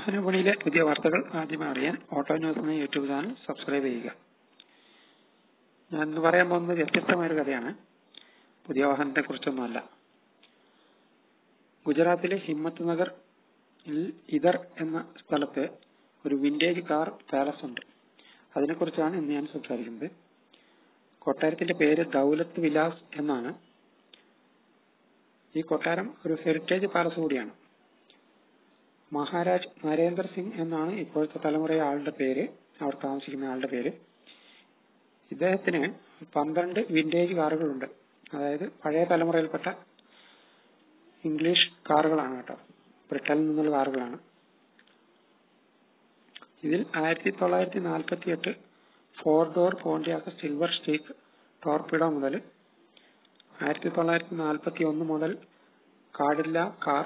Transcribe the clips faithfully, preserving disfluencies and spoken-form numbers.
വാഹന വിപണിയിലെ പുതിയ വാർത്തകൾ ആദ്യമായി അറിയാൻ ഓട്ടോ ന്യൂസ് എന്ന യൂട്യൂബ് ചാനൽ സബ്സ്ക്രൈബ് ചെയ്യുക. ഞാൻ ഇന്ന് പറയാൻ പോകുന്നത് വ്യത്യസ്തമായൊരു കഥയാണ്. പുതിയ വാഹനത്തെ കുറിച്ചൊന്നുമല്ല. ഗുജറാത്തിലെ ഹിമ്മത്ത് നഗർ ഇദർ എന്ന സ്ഥലത്ത് ഒരു വിന്റേജ് കാർ പാലസ് ഉണ്ട്. അതിനെക്കുറിച്ചാണ് ഇന്ന് ഞാൻ സംസാരിക്കുന്നത്. കൊട്ടാരത്തിന്റെ പേര് ദൗലത്ത് വിലാസ് എന്നാണ്. ഈ കൊട്ടാരം ഒരു ഹെറിറ്റേജ് പാലസ് കൂടിയാണ്. മഹാരാജ് നരേന്ദ്ര സിംഗ് എന്നാണ് ഇപ്പോഴത്തെ തലമുറയിലെ ആളുടെ പേര്, അവിടെ താമസിക്കുന്ന ആളുടെ പേര്. ഇദ്ദേഹത്തിന് പന്ത്രണ്ട് വിന്റേജ് കാറുകളുണ്ട്. അതായത് പഴയ തലമുറയിൽപ്പെട്ട ഇംഗ്ലീഷ് കാറുകളാണ് കേട്ടോ, ബ്രിട്ടനിൽ നിന്നുള്ള കാറുകളാണ്. ഇതിൽ ആയിരത്തി തൊള്ളായിരത്തി നാൽപ്പത്തി എട്ട് four door Pontiac silver streak torpedo മുതൽ ആയിരത്തി തൊള്ളായിരത്തി നാൽപ്പത്തി ഒന്ന് മുതൽ കാഡില്ല കാർ,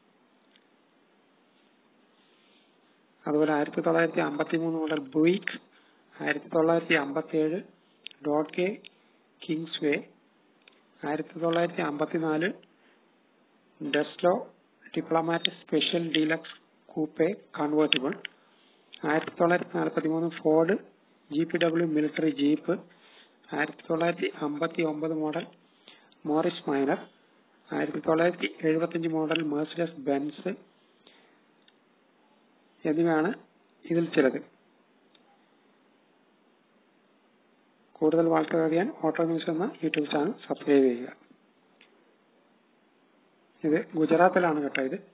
അതുപോലെ ആയിരത്തി തൊള്ളായിരത്തി അമ്പത്തി മൂന്ന് മുതൽ ബുയിക്ക്, ആയിരത്തി തൊള്ളായിരത്തി അമ്പത്തി ഏഴ് ഡോഡ്ഗെ കിങ്സ് വേ, ആയിരത്തി തൊള്ളായിരത്തി അമ്പത്തിനാല് DeSoto diplomat special deluxe coupe convertible, ആയിരത്തി തൊള്ളായിരത്തി നാൽപ്പത്തി മൂന്ന് Ford G P W military jeep, ആയിരത്തി തൊള്ളായിരത്തി അമ്പത്തി ഒമ്പത് മോഡൽ മോറിസ് മൈനർ, ആയിരത്തി തൊള്ളായിരത്തി എഴുപത്തി അഞ്ച് മോഡൽ മെഴ്സിഡസ് ബെൻസ് എന്നിവയാണ് ഇതിൽ ചിലത്. കൂടുതൽ വാർത്തകൾ അറിയാൻ ഓട്ടോ ന്യൂസ് എന്ന യൂട്യൂബ് ചാനൽ സബ്സ്ക്രൈബ് ചെയ്യുക. ഇത് ഗുജറാത്തിലാണ് കേട്ടോ ഇത്.